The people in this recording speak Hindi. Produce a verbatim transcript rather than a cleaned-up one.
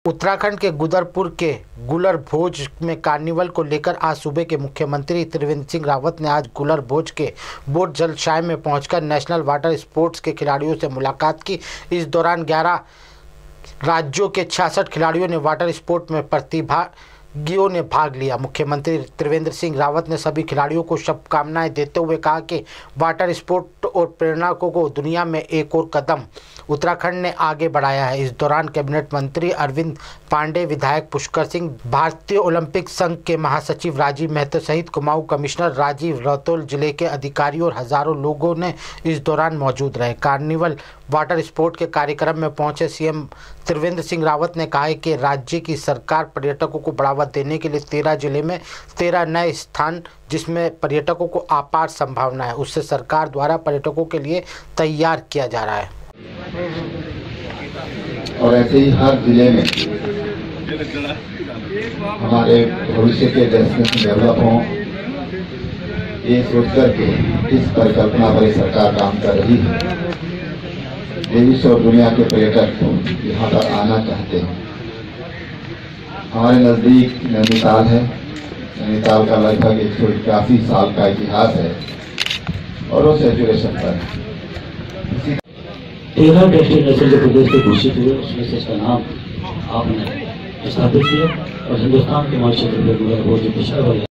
उत्तराखंड के गुदरपुर के गुलर भोज में कार्निवल को लेकर आज सुबह के मुख्यमंत्री त्रिवेंद्र सिंह रावत ने आज गुलर भोज के बोट जलाशय में पहुंचकर नेशनल वाटर स्पोर्ट्स के खिलाड़ियों से मुलाकात की। इस दौरान ग्यारह राज्यों के छियासठ खिलाड़ियों ने वाटर स्पोर्ट में प्रतिभागियों ने भाग लिया। मुख्यमंत्री त्रिवेंद्र सिंह रावत ने सभी खिलाड़ियों को शुभकामनाएं देते हुए कहा कि वाटर स्पोर्ट और प्रेरणा को दुनिया में एक और कदम उत्तराखंड ने आगे बढ़ाया है। इस दौरान कैबिनेट मंत्री अरविंद पांडे, विधायक पुष्कर सिंह, भारतीय ओलंपिक संघ के महासचिव राजीव मेहता सहित कुमाऊं कमिश्नर राजीव रतौल, जिले के अधिकारी और हजारों लोगों ने इस दौरान मौजूद रहे। कार्निवल वाटर स्पोर्ट के कार्यक्रम में पहुंचे सीएम त्रिवेंद्र सिंह रावत ने कहा कि राज्य की सरकार पर्यटकों को बढ़ावा देने के लिए तेरह जिले में तेरह नए स्थान जिसमें पर्यटकों को अपार संभावना है, उससे सरकार द्वारा पर्यटकों के लिए तैयार किया जा रहा है। और ऐसे ही हर जिले में हमारे भविष्य के डेस्टिनेशन डेवलप हों, ये सोच करके इस परिकल्पना पर सरकार काम कर रही है। देश और दुनिया के पर्यटक यहाँ पर आना चाहते हैं। हमारे नज़दीक नैनीताल है। नैनीताल का लगभग एक सौ इक्यासी साल का इतिहास है और वो सेचुरेशन पर है। तेरह डेस्टिनेशन जो प्रदेश के घोषित हुए उसमें से इसका नाम आपने स्थापित किया और हिंदुस्तान के हमारे क्षेत्र में जो पिछड़ा वर्ग